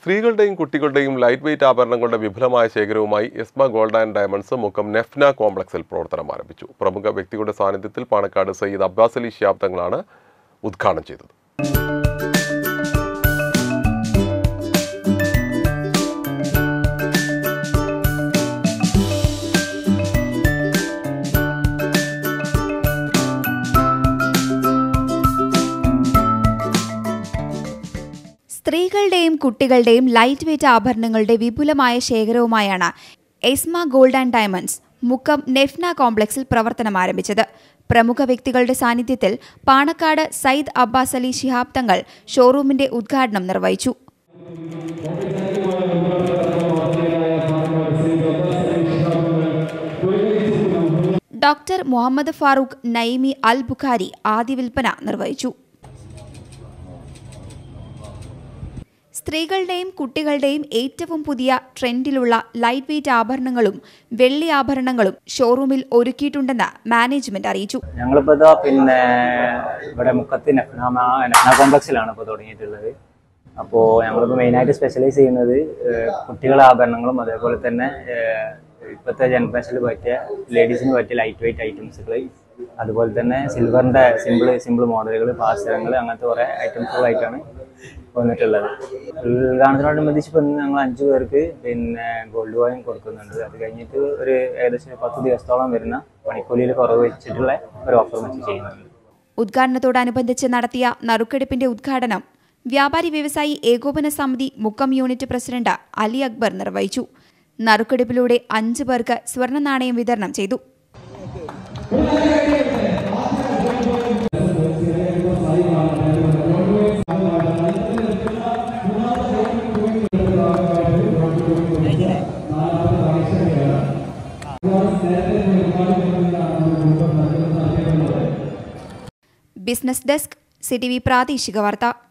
സ്ത്രീകളുടെയും കുട്ടികളുടെയും light weight ആഭരണങ്ങളുടെ വിപുലമായ ശേഖരവുമായി Esma gold and diamonds Mukkam Nefna കോംപ്ലക്സിൽ പ്രവർത്തനം ആരംഭിച്ചു. പ്രമുഖ വ്യക്തികളുടെ സാന്നിധ്യത്തിൽ പാണക്കാട് സയ്യിദ് അബ്ബാസ് അലി ശിഹാബ് തങ്ങളാണ് ഉദ്ഘാടനം ചെയ്തത്. സ്ത്രീകളുടെയും കുട്ടികളുടെയും ലൈറ്റ് വെയ്റ്റ് ആഭരണങ്ങളുടെ വിപുലമായ ശേഖരവുമായാണ് Esma gold and diamonds Mukkam Nefna കോംപ്ലക്സിൽ പ്രവർത്തനം ആരംഭിച്ചത്. പ്രമുഖ വ്യക്തികളുടെ സാന്നിധ്യത്തിൽ പാണക്കാട് സയ്യിദ് അബ്ബാസ് അലി ശിഹാബ് തങ്ങൾ ഷോറൂമിന്റെ ഉദ്ഘാടനം നിർവഹിച്ചു. ഡോക്ടർ മുഹമ്മദ് ഫാറൂഖ് നൈമി അൽ ബുഖാരി ആദ്യ വിൽപ്പന നിർവഹിച്ചു. സ്ത്രീകളുടെയും കുട്ടികളുടെയും ഏറ്റവും പുതിയ ട്രെൻഡിലുള്ള ലൈറ്റ് വെയ്റ്റ് ആഭരണങ്ങളും വെള്ളി ആഭരണങ്ങളും ഷോറൂമിൽ ഒരുക്കിയിട്ടുണ്ടെന്ന് മാനേജ്മെന്റ് അറിയിച്ചു. ഞങ്ങളിപ്പോൾ ഇവിടെ മുക്കത്ത് നെഫ്ന കോംപ്ലക്സിലാണ് ഇപ്പോൾ തുടങ്ങിയിട്ടുള്ളത്. അപ്പോൾ ഞങ്ങളിപ്പോൾ മെയിനായിട്ട് സ്പെഷ്യലൈസ് ചെയ്യുന്നത് കുട്ടികളുടെ ആഭരണങ്ങളും അതേപോലെ തന്നെ ഇപ്പോഴത്തെ ജനറേഷനിൽ പറ്റിയ ലേഡീസിന് പറ്റിയ ലൈറ്റ് വെയ്റ്റ് ഐറ്റംസുകൾ, അതുപോലെ തന്നെ സിൽവറിൻ്റെ സിമ്പിൾ മോഡലുകൾ, പാസരങ്ങൾ, അങ്ങനത്തെ കുറേ ഐറ്റംസുകളായിട്ടാണ് വന്നിട്ടുള്ളത്. ഉദ്ഘാടനത്തോടനുബന്ധിച്ച് ഇപ്പം ഞങ്ങൾ 5 പേർക്ക് ഗോൾഡ് കോയിൻ കൊടുക്കുന്നുണ്ട്. അത് കഴിഞ്ഞിട്ട് ഒരു ഏകദേശം 10 ദിവസത്തോളം വരുന്ന പണിക്കൂലിയിൽ കുറവ് വെച്ചിട്ടുള്ള ഒരു ഓഫർ വെച്ച് ചെയ്യുന്നുണ്ട്. ഉദ്ഘാടനത്തോടനുബന്ധിച്ച് നടത്തിയ നറുക്കെടുപ്പിന്റെ ഉദ്ഘാടനം വ്യാപാരി വ്യവസായി ഏകോപന സമിതി മുക്കം യൂണിറ്റ് പ്രസിഡന്റ് അലി അക്ബർ നിർവഹിച്ചു. നറുക്കെടുപ്പിലൂടെ 5 പേർക്ക് സ്വർണ്ണ നാണയം വിതരണം ചെയ്തു. ബിസിനസ് ഡെസ്ക്, CTV പ്രാദേശിക വാർത്ത.